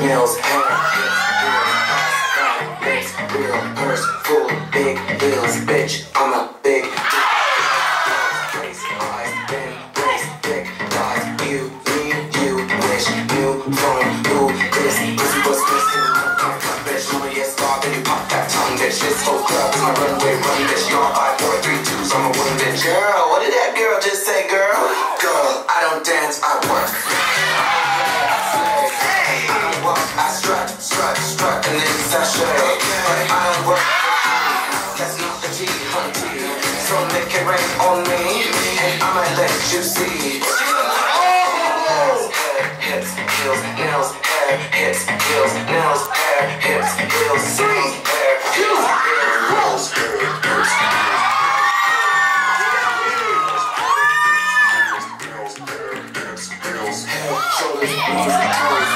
nails, hair, hips, real, purse, full, big wheels, bitch, I'm a big race, eyes, been race, thick thighs, you need, you wish, new phone, who this, pussy was twisted, bitch, mama, yes, star, baby, pop that tongue, bitch, this whole club is my runway, run, bitch, y'all 5, 4, 3, 2, so I'm a woman, bitch, girl, what did that girl just say, girl? Girl, I don't dance, I work. I strut, strut, strut, and then sashay. I don't work for that's not the G, hunty. So make it rain on me, and I might let you see. Hips, heels, nails, hair, hips, heels, nails, hair, hips, heels, nails, hair, heels, nails, head, shoulders, knees, toes,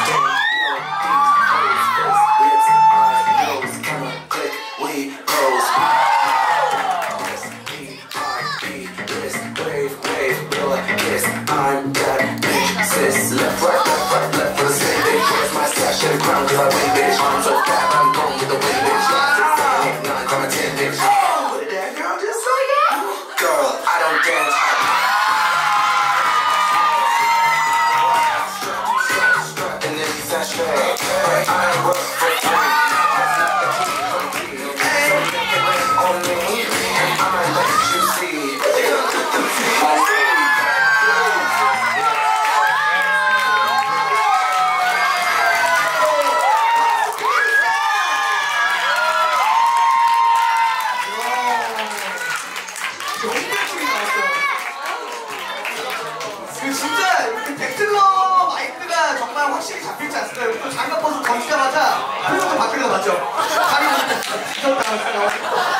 I'm that bitch, sis. Left, right, for the same bitch. Where's my stash and the crown? Cause I win, bitch. I'm so fat, I'm going with the win, bitch. 8, 9, I'm a 10, bitch. What did that girl just say? Girl, I don't dance, strut, and then sashay. I work for free. So make it rain on me, and I might let you see. 진짜 이렇게 백들러 마이크가 정말 확실히 잡히지 않습니까? 또 장갑 벗고 던지자마자 표정도 바뀌는 거 맞죠? 장갑 벗고